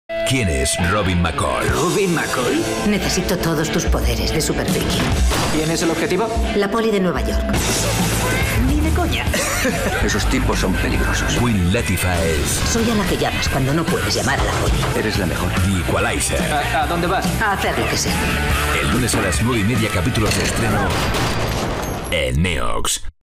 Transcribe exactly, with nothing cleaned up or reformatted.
¿Quién es Robin McCall? ¿Robin McCall? Necesito todos tus poderes de Super Vicky. ¿Quién es el objetivo? La poli de Nueva York. Ni de coña. Esos tipos son peligrosos. Queen Latifah es Soy a la que llamas cuando no puedes llamar a la poli. Eres la mejor. The Equalizer. ¿A, a dónde vas? A hacer lo que sea. El lunes a las nueve y media, capítulos de estreno en Neox.